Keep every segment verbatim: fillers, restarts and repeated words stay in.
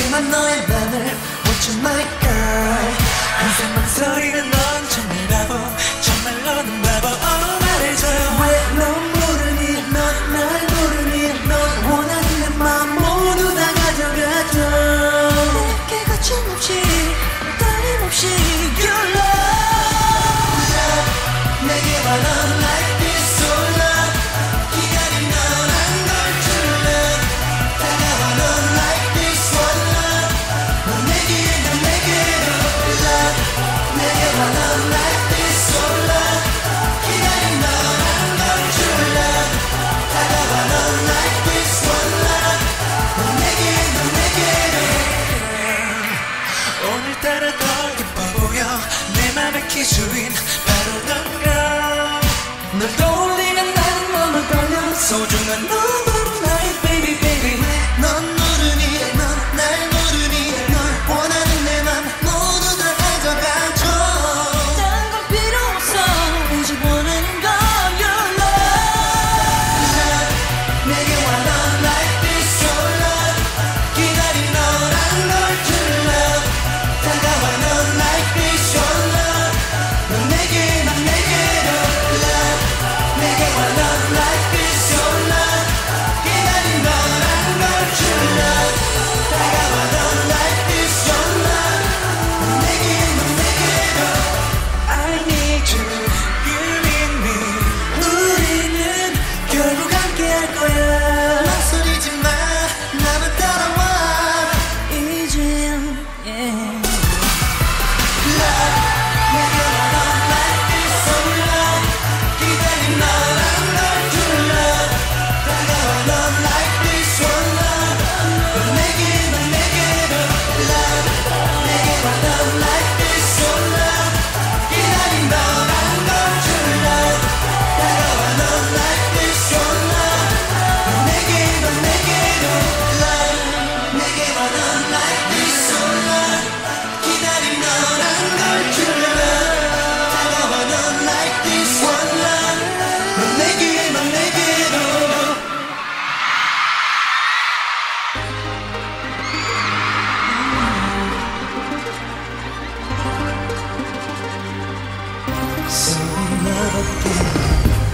하지만 너의 맘을 What's my girl 항상 망설이는 넌 정말 바보 정말 너는 바보 oh 말해줘 왜 넌 모르니 넌 날 모르니 넌 원하는 내 맘 모두 다 가져가줘 내게 거침없이 떨림없이 Your love love 내게 와 넌 like this so love 기다린 넌 안 걸 줄 love 다가와 넌 like this one love 넌 내게 난 내게로 love 내게 와 넌 like this so love 기다린 넌 안 걸 줄 love 다가와 넌 like this one love 넌 내게 난 내게로 오늘따라 더 예뻐 보여 내 맘의 기주인 바로 넌가 널 떠올리면 나는 너무 떨려 소중한 너 바로 나의 baby baby 넌 모르니 넌 날 모르니 널 원하는 내 맘 모두 다 가져가줘 딴 건 필요 없어 오직 원하는 건 your love love 내게 와 넌 like this so love 기다린 너란 걸 줄 love 다가와 넌 like this one love 넌 내게 난 내게로 love 내게 와 넌 like this so love 기다린 너란 걸 줄 love 다가와 넌 like this one love 넌 내게 난 내게로 I need you you need me 우리는 결국 함께 할 거야 망설이지 마 나만 따라와 이제야 yeah love 내게 와 넌 like this so love 기다린 너란 걸 줄 love 다가와 넌 like this one love 넌 내게 난 내게로 love 내게 와 넌 like this so love 기다린 너란 걸 줄 love 다가와 넌 like this one love 넌 내게 난 내게로 love 내게 와 넌 like this so love 기다린 너란 걸 줄 love 다가와 넌 like this one love 넌 내게 난 내게로 So in love again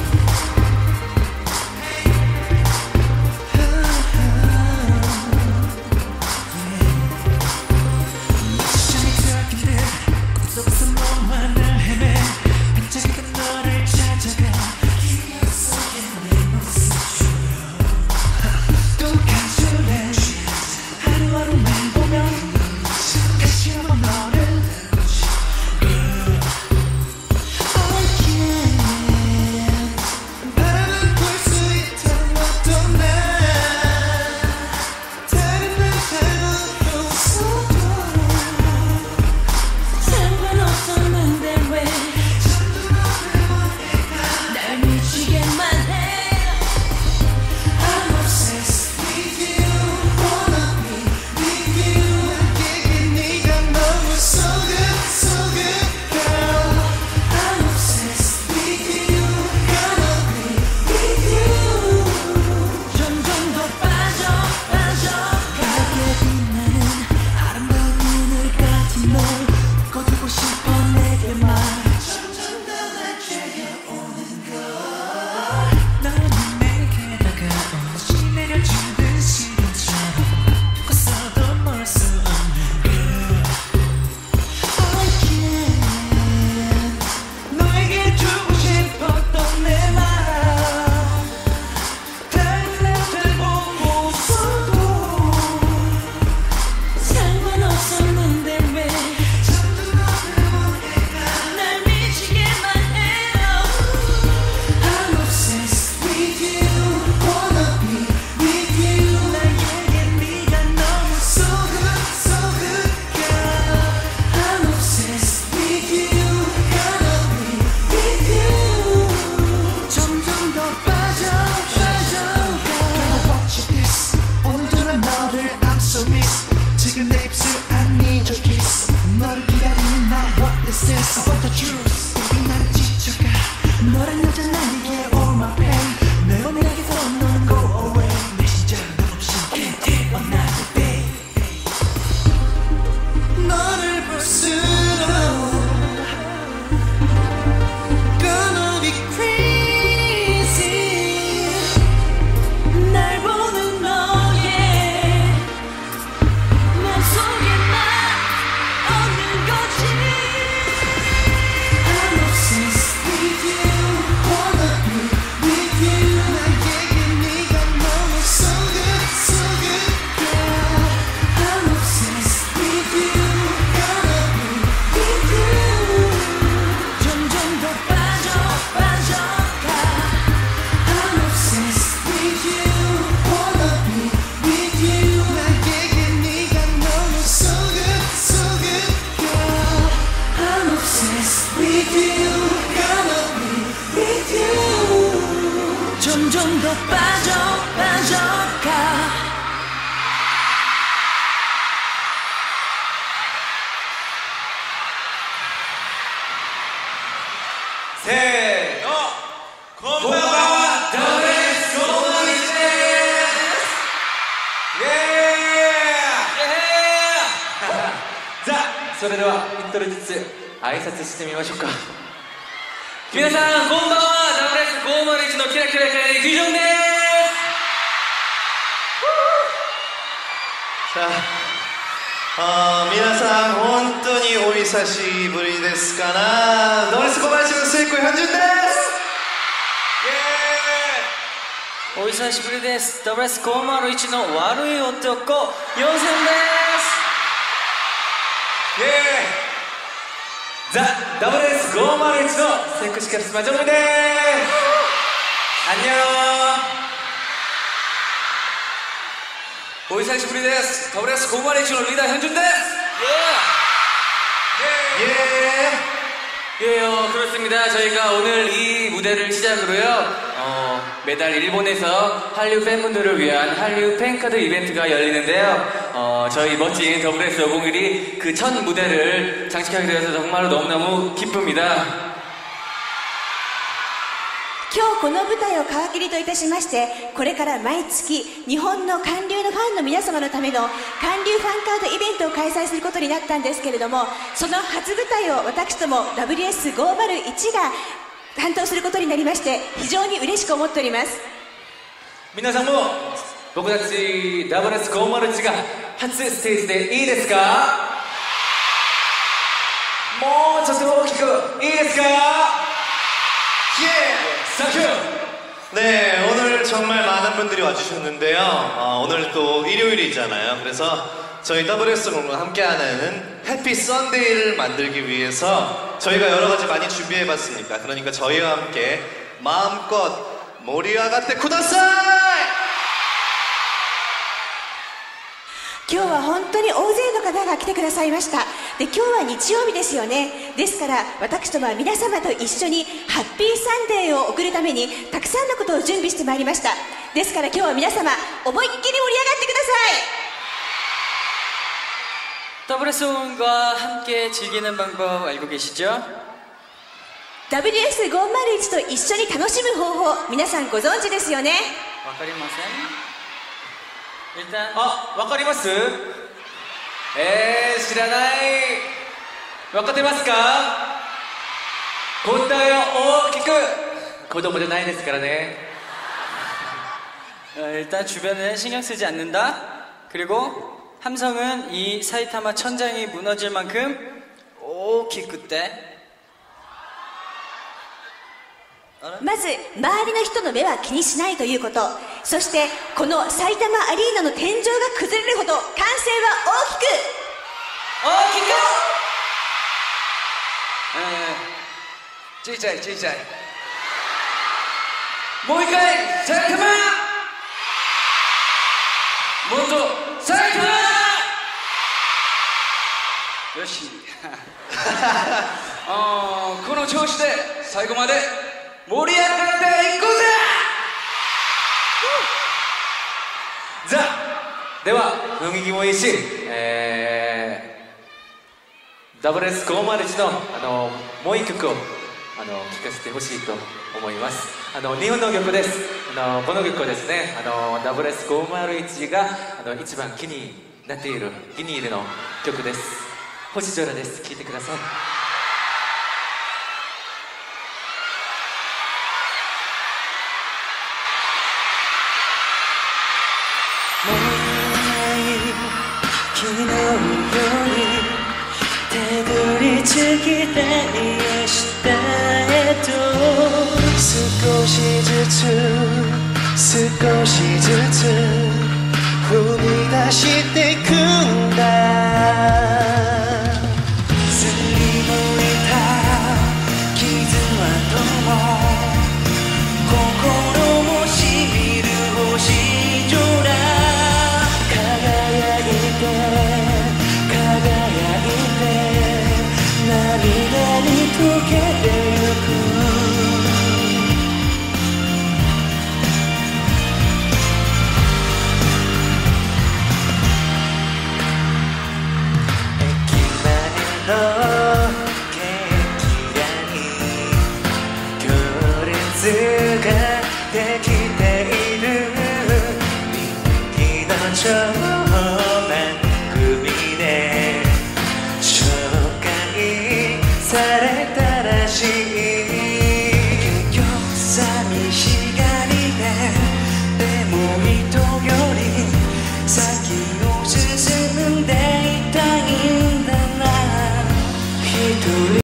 시간이 닿기를 꿈속에서 너만 날 헤매 반짝이던 너를 찾아가 기억 속에 내 모습 또 간절해 하루하루만 보면 다시 한번 너를 Oh yeah 바라만 볼 수 있던 어떤 날 다른 날 잘못했어도 상관없었는데 왜 날 미치게만 해 I'm obsessed with you wanna be with you 내게 네가 너무 so good so good girl I'm obsessed with you gonna be with you 점점 더 빠져 빠져가게 빛나는 아름다운 눈을까지 널 거두고 싶어 내게만 점점 더 날 죄어오는 걸 너는 내게 다가와 시 내려주는 시련처럼 걷어도 멀 수 없는 걸 Oh yeah 너에게 주고 싶었던 내 맘 다른 남들 보고서도 상관없었는데 왜 전부 너를 보내가 날 미치게만 해요 I'm obsessed with you wanna be with you 나에게 네가 너무 so good so good girl I'm obsessed with you gonna be with you 점점 더 빠져 빠져가 Gotta watch this 오늘도 난 너를 I'm so miss 지금 내 입술 I need your kiss 너를 기다리는 나 What is this I want the truth Baby 나는 지쳐가 너란 여자 나에게 all my pain 내 오늘에게서 너는 go away 내 심장 너 없이 can't take another day with you gonna be with you 점점 더 빠져 빠져가 세, 어, 곤방와 더블에스 고마리즈! 예! 자, それでは一人ずつ挨拶してみましょうか。皆さん、こんばんは、ダブルエスごーまるいちのキラキラキラリクイジョンです。 さあ、あ皆さん本当にお久しぶりですかな。ドレス小林の聖子ひょんじゅんです。 イエーイ。 お久しぶりです。ダブルエスごーまるいちの悪い男、ヨンセンです。 イエーイ。ザ・ダブルエスごーまるいちのセクシーカリスマジョルミです。アンニョン。お久しぶりです。ダブルエスごーまるいちのリーダーヒョンジュンです。 イエーイ。 예요, 그렇습니다. 저희가 오늘 이 무대를 시작으로요, 어, 매달 일본에서 한류 팬분들을 위한 한류 팬카드 이벤트가 열리는데요. 어, 저희 멋진 더블유에스 오백일이 그 첫 무대를 장식하게 되어서 정말로 너무너무 기쁩니다. 今日この舞台を皮切りといたしまして、これから毎月日本の韓流のファンの皆様のための韓流ファンカードイベントを開催することになったんですけれども、その初舞台を私ども ダブリューエスごーまるいち が担当することになりまして、非常に嬉しく思っております。 皆さんも僕たち ダブルエスごーまるいち が初ステージでいいですか？もうちょっと大きくいいですか？ 네, 오늘 정말 많은 분들이 와주셨는데요. 어, 오늘 또 일요일이잖아요. 그래서 저희 더블유에스 공과 함께하는 해피 썬데이를 만들기 위해서 저희가 여러 가지 많이 준비해봤으니까, 그러니까 저희와 함께 마음껏 모리아가테 쿠다사이! 今日は本当に大勢の方が来てくださいました。で、今日は日曜日ですよね。ですから私どもは皆様と一緒にハッピーサンデーを送るためにたくさんのことを準備してまいりました。ですから今日は皆様思いっきり盛り上がってください。 더블유에스원과 함께 즐기는 방법 알고 계시죠? ダブリューエスごーまるいち と一緒に楽しむ方法、皆さんご存知ですよね。 와카리마센? 일단 あ、わかります？えー、知らない。わかってますか？答えを大きく。子供じゃないですからね。 어, 일단 주변은 신경 쓰지 않는다. 그리고 함성은 이 사이타마 천장이 무너질 만큼 오키 그때. まず周りの人の目は気にしないということ、そしてこの埼玉アリーナの天井が崩れるほど歓声は大きく大きく。小さい小さい。もう一回埼玉。もっと埼玉。よし。あー、この調子で最後まで盛り上がっていこうぜ。じゃあ、では雰囲気もいいし、えー、ダブルエスごーまるいち の、あのもう一曲をあの聴かせてほしいと思います。あの日本の曲です。あのこの曲はですね、あの ダブルエスごーまるいち があの一番気になっている気に入りの曲です。星空です。聴いてください。 もうない昨日よりたどり着きたい明日へと少しずつ少しずつ踏み出していく